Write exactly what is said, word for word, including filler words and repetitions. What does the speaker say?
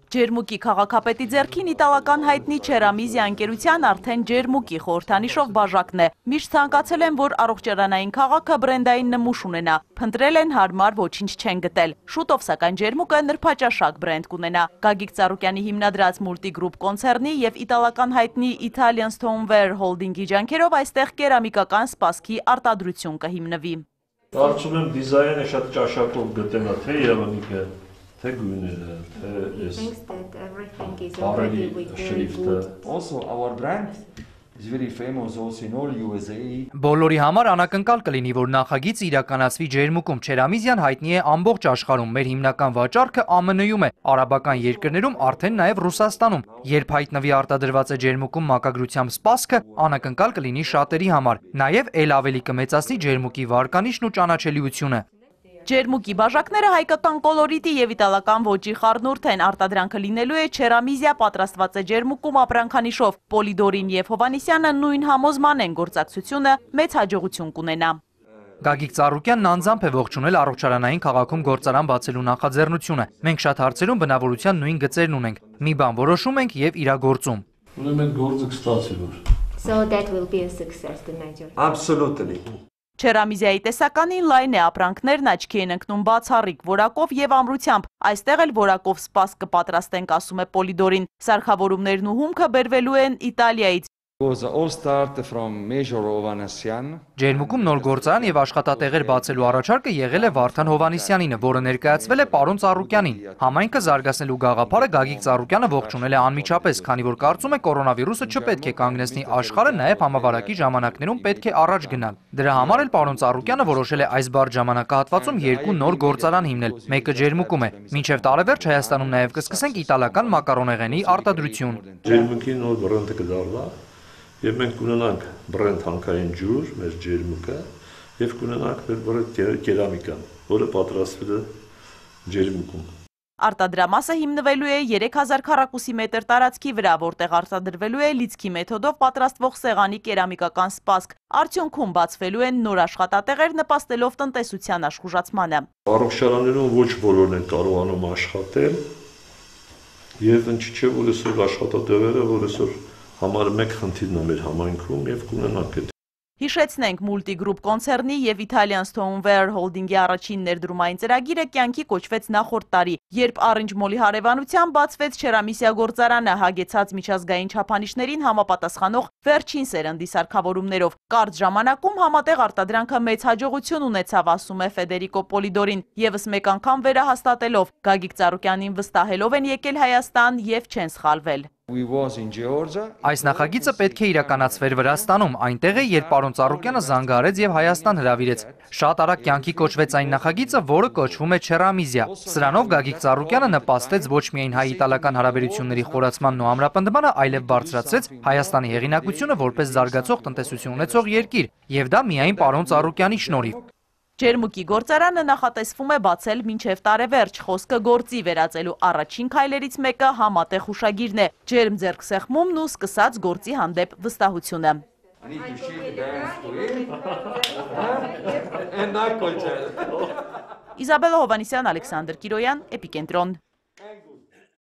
Ջերմուկի քաղաքապետի ձեռքին իտալական հայտնի Չերամիզիա ընկերության արդեն ջերմուկի խորհրդանիշով բաժակն է։ Միշտ ցանկացել են, որ առողջարանային քաղաքը բրենդային նմուշ ունենա։ Փնտրել են, հարմար ոչինչ չեն գտել։ Շուտով սակայն ջերմուկը նրբաճաշակ բրենդ կունենա։ Գագիկ Ծառուկյանի հիմնադրած Multigroup կոնցեռնի եւ իտալական հայտնի Italian Stoneware Holding-ի ջանքերով այստեղ կերամիկական սպասքի արտադրություն կհիմնվի։ Կարծում եմ դիզայնը շատ ճաշակով գտնա թե Երևանիկը, թե գույները, թե այս բարերի շրիֆտը։ Also our brand is very famous also in all U S A. Բոլորի համար անակնկալ կլինի, որ նախագիծը իրականացվի ջերմուկում։ Չերամիզիան հայտնի է ամբողջ աշխարհում, մեր հիմնական վաճառքը Α M N-ում է, արաբական երկրներում, արդեն նաև Ռուսաստանում։ Երբ հայտնվի արտադրված է ջերմուկում մակագրությամբ սպասքը, անակնկալ կլինի շատերի համար, նաև ել ավելի կմեծացնի ջերմուկի վարկանիշն ու ճանաչելիությունը։ Ջերմուկի բաժակները հայկական կոլորիտի եւ իտալական ոճի խառնուրդ են, արտադրանքը լինելու է Չերամիզիա պատրաստված է ջերմուկում ապրանքանիշով, Պոլիդորին եւ Հովանիսյանը նույն համոզման են, գործակցությունը մեծ հաջողություն կունենա։ Գագիկ Ծառուկյանն անձամբ է ողջունել առողջարանային քաղաքում գործարան բացելու նախաձեռնությունը։ Մենք շատ հարցերում բնավորության նույն գծերն ունենք։ Մի բան որոշում ենք եւ իրագործում։ Ուրեմն գործը կստացի որ։ So that will be a success the major. Absolutely. Չերամիզիայի տեսականին լայն է, ապրանքներն աչքի են ընկնում բացառիկ որակով եւ ամրությամբ։ Այստեղ էլ որակով սպաս կպատրաստենք, ասում է Պոլիդորին։ Սարքավորումներն ու հումքը բերվելու են Իտալիայից։ Was all start from Major Hovanesyan. Ջերմուկում նոր գործարան եւ աշխատատեղեր բացելու առաջարկը եղել է Վարդան Հովանիսյանինը, որը ներկայացվել է պարոն Ծառուկյանին։ Համայնքը զարգացնելու գաղափարը Գագիկ Ծառուկյանը ողջունել է անմիջապես, քանի որ կարծում է կորոնավիրուսը չպետք է կանգնեցնի աշխարհը, նաեւ համավարակի ժամանակներում պետք է առաջ գնալ։ Դրա համար էլ պարոն Ծառուկյանը որոշել է այս բարդ ժամանակահատվածում երկու նոր գործարան հիմնել։ Մեկը ջերմուկում է։ Մինչեւ տարեվերջ Հայաստանում նաեւ կսկսենք իտալական մակարոնեղենի արտադրություն։ Ջերմուկի նոր բրենդը կդառնա։ Եվ մենք կունենանք բրենդ հանքային ջուր, մեր ջերմուկը, եւ կունենանք մեր բրենդ կերամիկան, որը պատրաստվել է ջերմուկում։ Արտադրամասը հիմնվելու է երեք հազար քառակուսի մետր տարածքի վրա, որտեղ արտադրվելու է լիցքի մեթոդով պատրաստվող սեղանի կերամիկական սպասք։ Արդյունքում բացվելու են նոր աշխատատեղեր, նպաստելով տնտեսության աշխուժացմանը։ Առողջարաններում ոչ բոլորն են կարողանում աշխատել, եւ ինչի՞ չէ, որ այսօր աշխատատեղերը, որ այսօր համար մեկ խնդիրն է մեր համայնքում եւ կունենանք այդ։ Հիշեցնենք, Multigroup կոնցեռնի եւ Italian Stoneware Holding-ի առաջին ներդրումային ծրագիրը կյանքի կոչվեց նախորդ տարի, երբ Orange Mall-ի հարևանությամբ բացվեց Չերամիսիա գործարանը, հագեցած միջազգային չափանիշներին համապատասխանող վերջին սերնդի սարքավորումներով։ Կարճ ժամանակում համատեղ արտադրանքը մեծ հաջողություն ունեցավ, ասում է Ֆեդերիկո Պոլիդորին, եւս մեկ անգամ վերահաստատելով, Գագիկ Ծառուկյանին վստահելով են եկել Հայաստան եւ չեն սխալվել։ Այս նախագիծը պետք է իրականացվեր Վրաստանում, այնտեղ է, երբ պարոն Ծառուկյանը զանգահարեց եւ Հայաստան հրավիրեց։ Շատ արագ կյանքի կոչվեց այն նախագիծը, որը կոչվում է Չերամիզիա։ Սրանով Գագիկ Ծառուկյանը նպաստեց ոչ միայն հայ-իտալական հարաբերությունների խորացմանն ու ամրապնդմանը, այլև բարձրացրեց Հայաստանի հեղինակությունը որպես զարգացող տնտեսություն ունեցող երկիր, եւ դա միայն պարոն Ծառուկյանի շնորհիվ։ Ջերմուկի գործարանը նախատեսվում է բացել մինչև տարեվերջ, խոսքը գործի վերածելու առաջին քայլերից մեկը համատեղ հուշագիրն է, ջերմ ձեռքսեղմումն ու սկսած գործի հանդեպ վստահությունը։ Իզաբելլա Հովանիսյան, Ալեքսանդր Կիրոյան, Էպիկենտրոն։